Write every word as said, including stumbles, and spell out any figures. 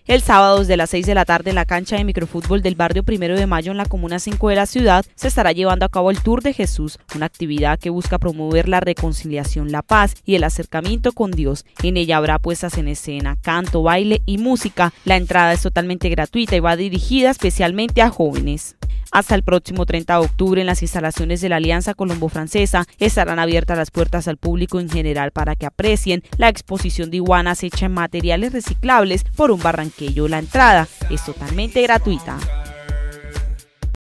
El sábado desde las seis de la tarde en la cancha de microfútbol del barrio Primero de Mayo en la comuna cinco de la ciudad se estará llevando a cabo el Tour de Jesús, una actividad que busca promover la reconciliación, la paz y el acercamiento con Dios. En ella habrá puestas en escena, canto, baile y música. La entrada es totalmente gratuita y va dirigida especialmente a jóvenes. Hasta el próximo treinta de octubre en las instalaciones de la Alianza Colombo-Francesa estarán abiertas las puertas al público en general para que aprecien la exposición de iguanas hecha en materiales reciclables por un barranqueño. La entrada es totalmente gratuita.